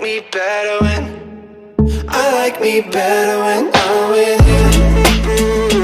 me better when I like me better when I'm with you.